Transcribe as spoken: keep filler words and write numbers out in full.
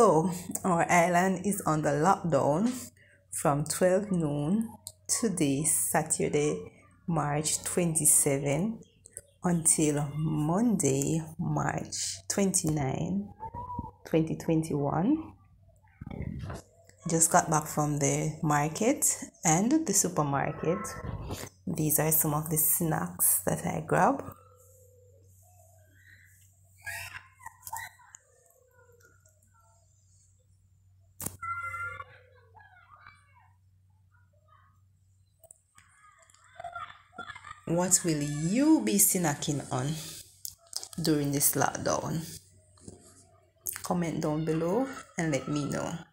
So our island is on the lockdown from twelve noon today, Saturday, March twenty-seventh, until Monday, March twenty-ninth, twenty twenty-one. Just got back from the market and the supermarket. These are some of the snacks that I grabbed. What will you be snacking on during this lockdown? Comment down below and let me know.